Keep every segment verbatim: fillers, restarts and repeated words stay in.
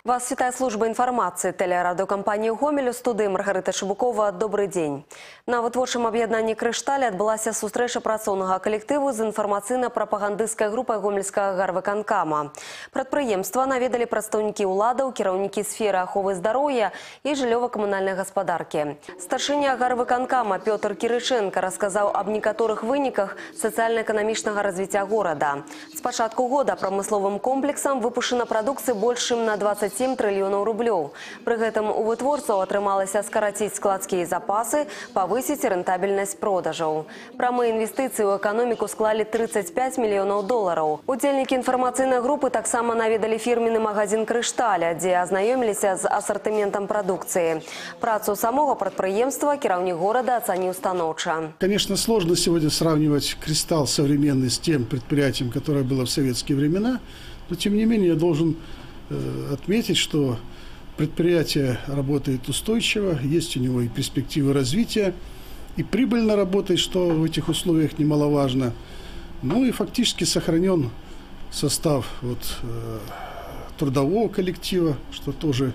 Вас вітає служба інформації телерадіокомпанії «Гомель», у студії Маргарита Шибукова. Добрий день. На вытворчым об'єднанні «Крышталь» адбылася сустрэча працоўнага калектыву з інфармацыйна-прапагандысцкай групай гомельскага гарвыканкама. Прадпрыемства наведалі прадстаўнікі ўладаў, кіраўнікі сферы аховы здароўя і жыллёва-камунальнай гаспадаркі. Старшыня гарвыканкама Пётр Кірыченка расказаў аб некаторых выніках сацыяльна-эканамічнага развіцця горада. З пачатку года прамысловым комплексам выпушчана прадукцыі больш чым на двадцать семь трыльёнаў рублёў. Пры гэтым у вытворцаў атрымалася скараціць складскія запасы, павысіць рэнтабельнасць продажаў. Прамыя інвестыцыі ў эканоміку склалі тридцать пять мільёнаў долараў. Удзельнікі інфармацыйнай групы таксама наведалі фірменны магазин «Крышталя», дзе азнаёміліся з асартыментам прадукцыі. Працу самого прадпрыемства кіраўнік горада ацаніў станоўча. Конечно, сложно сегодня сравнивать «Кристалл» современный с тем предприятием, которое было в советские времена, но тем не менее я должен отметить, что предприятие работает устойчиво, есть у него и перспективы развития, и прибыльно работает, что в этих условиях немаловажно. Ну и фактически сохранен состав вот, э, трудового коллектива, что тоже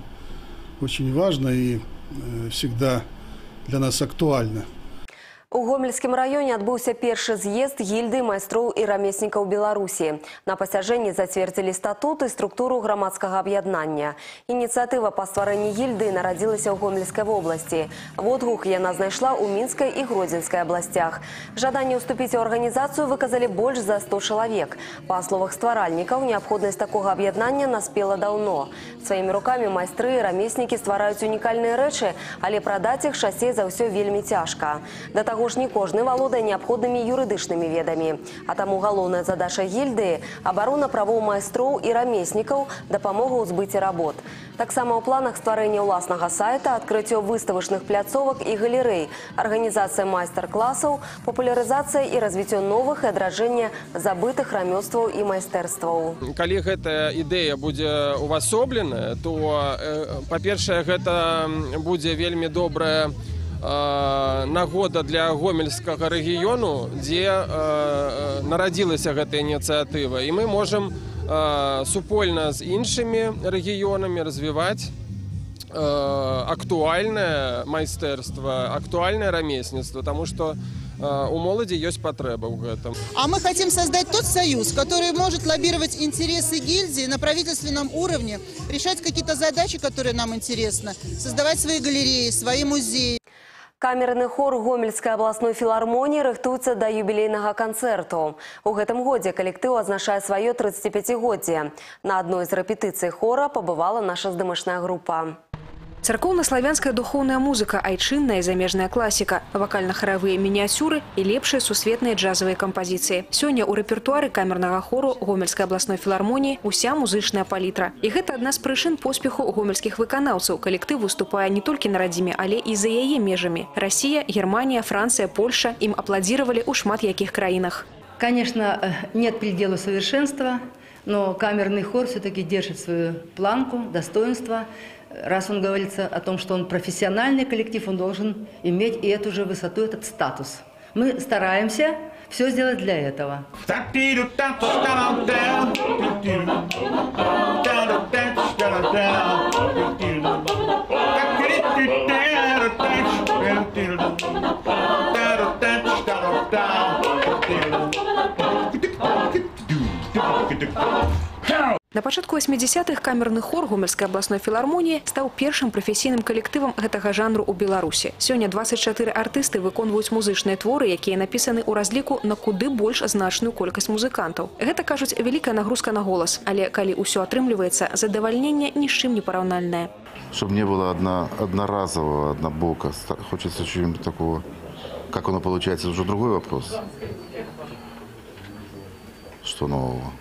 очень важно и э, всегда для нас актуально. У Гомельскім раёне адбыўся першы з'езд гільды майстроў і рамеснікаў Беларусі. На пасяджэнні зацвердзілі статут і структуру грамадскага аб'яднання. Ініцыятыва па стварэнні гільды нарадзілася ў Гомельскай вобласці. Водгук яна знайшла ў Мінскай і Гродзенскай абласцях. Жаданне ўступіць у арганізацыю выказалі больш за сто чалавек. Па словах стваральнікаў, неабходнасць такога аб'яднання наспела даўно. Сваімі рукамі майстры і рамеснікі ствараюць унікальныя рэчы, але прадаць іх часцей за ўсё вельмі цяжка. Да таго ж не кожны валодае неабходнымі юрыдычнымі ведамі. А таму галоўная задача гільдыі – абарона правоў майстроў і рамеснікаў, дапамога ў збыце работ. Таксама ў планах стварэння ўласнага сайта, адкрыццё выставачных пляцовак і галерэй, арганізацыя майстар-класаў, папулярызацыя і развіццё новых і адраджэнне забытых рамёстваў і майстэрстваў. Калі гэтая ідэя будзе увасобленая, то, па-першае, гэта будзе вельмі добрая нагода для гомельскага рэгіёну, дзе нарадзілася гэта ініцыятыва. І мы можам супольна з іншымі рэгіёнамі развіваць актуальнае майстэрства, актуальнае рамесніцтва, таму што у молоди есть потреба в этом. А мы хотим создать тот союз, который может лоббировать интересы гильдии на правительственном уровне, решать какие-то задачи, которые нам интересны, создавать свои галереи, свои музеи. Камерны хор Гомельскай абласной філармоніі рыхтуецца да юбілейнага канцэрту. У гэтым годзе калектыў адзначае сваё трыццаціпяцігоддзе. На адной з рэпетыцый хора пабывала наша здымачная група. Царкоўна-славянская духоўная музыка, айчынная і замежная класіка, вакальна-харавыя мініяцюры і лепшыя сусветныя джазавыя кампазіцыі. Сёння ў рэпертуары камернага хору Гомельскай абласной філармоніі уся музычная палітра. І гэта адна з прычын поспеху гомельскіх выканаўцаў. Калектыў выступае не толькі на радзіме, але і за яе межамі. Расія, Германія, Францыя, Польша ім апладзіравалі ў шмат якіх краінах. Конечно, нет предела совершенства, но камерный хор все-таки держит свою планку, достоинство. Раз он говорится о том, что он профессиональный коллектив, он должен иметь и эту же высоту, этот статус. Мы стараемся все сделать для этого. На пачатку восьмидесятых камерны хор Гомельскай абласной філармоніі стаў першым прафесійным калектывам гэтага жанру ў Беларусі. Сёння двадцать чатыры артысты выконваюць музычныя творы, якія напісаны ў разліку на куды больш значную колькасць музыкантаў. Гэта, кажуць, вялікая нагрузка на голас, але калі ўсё атрымліваецца, задавальненне ні з чым не параўнальнае. Чтобы не было одно, одноразового, однобоко, хочется чего-нибудь такого. Как оно получается, уже другой вопрос. Что нового?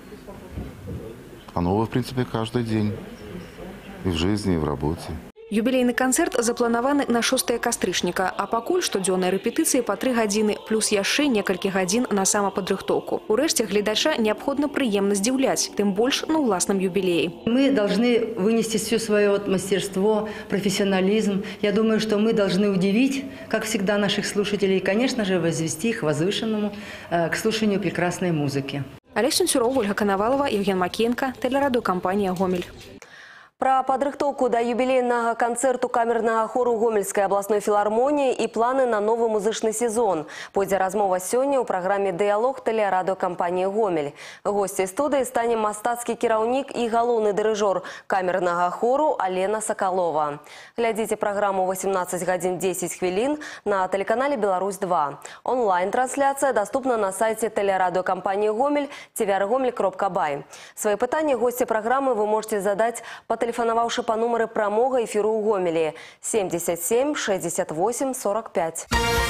А новое, в принципе, каждый день. И в жизни, и в работе. Юбілейны канцэрт запланаваны на шостае кастрычніка, а пакуль штодзённыя рэпетыцыі па тры гадзіны, плюс яшчэ некалькі гадзін на самападрыхтоўку. Урэшце гледача неабходна прыемна здзіўляць, тым больш на ўласным юбілеі. Мы должны вынести все свое вот мастерство, профессионализм. Я думаю, что мы должны удивить, как всегда, наших слушателей и, конечно же, возвести их возвышенному э, к слушанию прекрасной музыки. Олег Сенцюров, Ольга Коновалова, Евген Макеенко, телерадиокомпания «Гомель». Про падрыхтоўку да юбілейнага канцэрту камернага хору Гомельскай абласной філармоніі і планы на новы музычны сезон. Пойдзе размова сёння ў праграме «Дыялог» тэлерадыёкампаніі «Гомель». Госцей студыі стане мастацкі кіраўнік і галоўны дырыжор камернага хору Алена Сакалова. Глядзіце праграму восемнадцать гадзін десять хвілін на тэлеканале «Беларусь два». Онлайн-трансляцыя доступна на сайце тэлерадыёкампаніі «Гомель» ці вяргомель кропка бай. Свои пытанні госці праграмы вы можете задаць па тэлефанаваўшы па нумары прамога эфіру ў Гомелі семьдесят семь шестьдесят восемь сорок пять.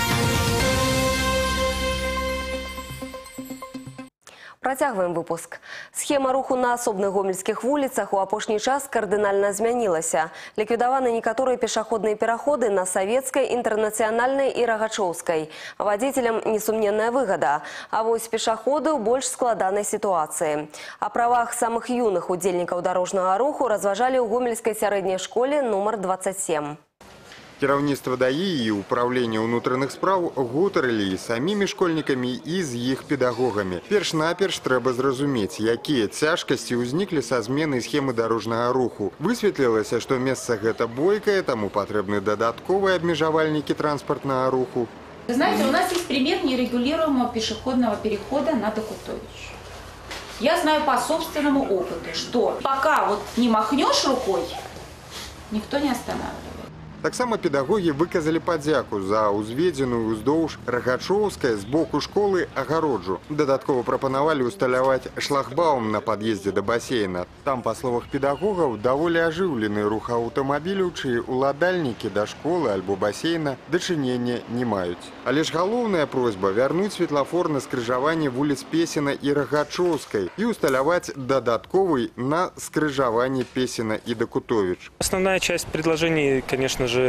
Працягваем выпуск. Схема руху на асобных гомельскіх вуліцах у апошні час кардынальна змянілася. Ліквідаваны некаторыя пешаходныя пераходы на Савецкай, Інтэрнацыянальнай і Рагачоўскай. Вадзіцелям несумненная выгада. А вось пешаходы ў больш складанай сітуацыі. О правах самых юных удзельнікаў дарожнага руху разважалі ў гомельскай сярэдняй школе нумар двадцать семь. Кіраўніцтва даі і ўправлення ўнутраных спраў гутарылі з самімі школьнікамі і з іх педагогамі. Перш-наперш трэба зразумець, якія цяжкасці ўзніклі са зменай схемы дарожнага руху. Высветлілася, што месца гэта бойкае, таму патрэбны дадатковыя абмежавальнікі транспартнага руху. Вы знаете, у нас есть пример нерегулируемого пешеходного перехода на Докутович. Я знаю по собственному опыту, что пока вот не махнешь рукой, никто не останавливает. Таксама педагогі выказалі падзяку за ўзведзеную ўздоўж Рагачоўскай з боку школы агароджу. Дадаткова прапанавалі ўсталяваць шлагбаум на пад'ездзе да басейна. Там, па словах педагогаў, даволі ажыўлены рух аўтамабіляў, чые ўладальнікі да школы альбо басейна дачынення не маюць. Але ж галоўная просьба вярнуць светлафор на скрыжаванні вуліц Песіна і Рагачоўскай і ўсталяваць дадатковый на скрыжаванні Песіна и Докутович. Основная часть предложений, конечно же,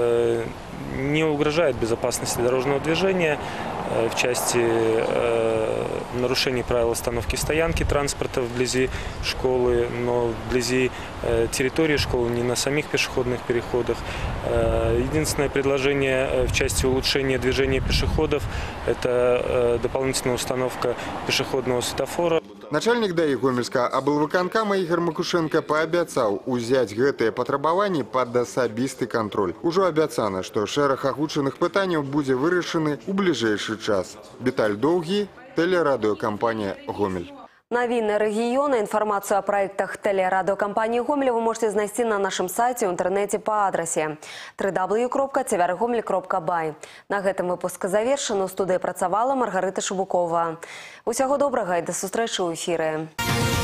не угрожает безопасности дорожного движения в части нарушений правил остановки и стоянки транспорта вблизи школы, но вблизи территории школы, не на самих пешеходных переходах. Единственное предложение в части улучшения движения пешеходов – это дополнительная установка пешеходного светофора. Начальник даі Гомельскага аблвыканкама Ігор Макушенко паабяцаў узяць гэтыя патрабаванні пад асабісты кантроль. Ужо абяцана, што шэраг агучаных пытанняў будзе вырашаны ў бліжэйшы час. Віталь Доўгі, тэлерадыёкампанія «Гомель». Навіны рэгіёна, інфармацыю о проектах тэлерадыёкампаніі «Гомель» вы можете знайсці на нашым сайце ў інтэрнэце па адрасе дабл ю дабл ю дабл ю кропка цевяргомель кропка бай. На гэтым выпуск завершаны. У студыі працавала Маргарыта Шубукова. Усяго добрага і да сустрэчы ў эфіры.